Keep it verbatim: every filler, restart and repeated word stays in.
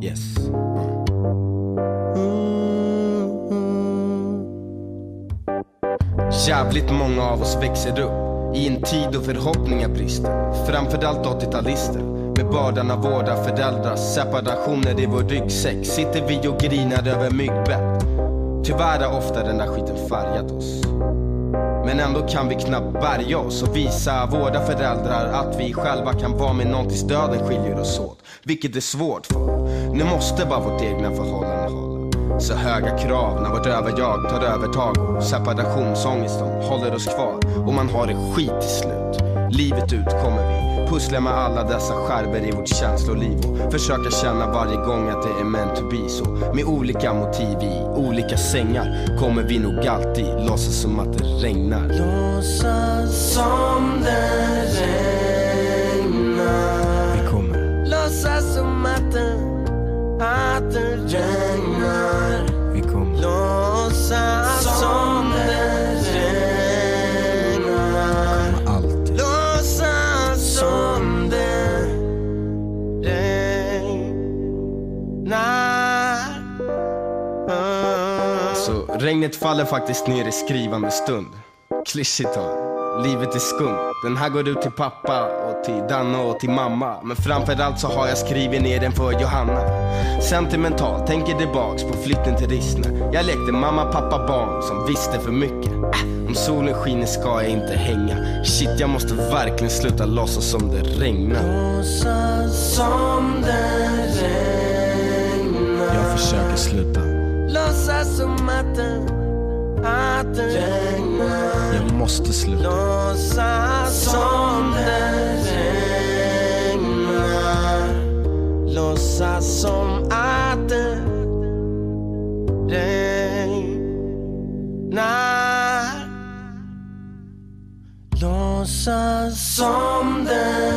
Yes. Jävligt många av oss växer upp i en tid då förhoppningar brister. Framförallt åttio-talister med bördan av vårda föräldrars separationer i vår ryggsäck. Sitter vi och grinar över myggbett. Tyvärr har ofta den där skiten färgat oss. Men ändå kan vi knappt bärga oss och visa våra föräldrar att vi själva kan vara med någon tills döden skiljer oss åt. Vilket är svårt för. Nu måste bara vårt egna förhållande hålla. Så höga krav när vårt överjag tar övertag och separationsångesten håller oss kvar. Och man har det skit till slut. Livet ut kommer vi pussla med alla dessa skärvor i vårt känsloliv och försöka känna varje gång att det är meant to be så. Med olika motiv i olika sängar kommer vi nog alltid låtsas som att det regnar. Låtsas som det regnar. Vi kommer låtsas som att det, att det regnar. Vi kommer låtsas som det regnar. Kommer alltid Låtsas som det regnar. Så regnet faller faktiskt ner i skrivande stund. Klyschigt då. Livet är skumt. Den här går ut till pappa och till Danne och till mamma. Men framförallt så har jag skrivit ner den för Johanna. Sentimental, tänker tillbaks på flytten till Rissne. Jag lekte mamma, pappa, barn som visste för mycket. äh, Om solen skiner ska jag inte hänga. Shit, jag måste verkligen sluta låtsas som det regnar. Låtsas som det regnar. Jag försöker sluta. Låtsas som att det, att det regnar. Jag måste sluta. Låtsas som det regnar. Låtsas som att det regnar. Låtsas som det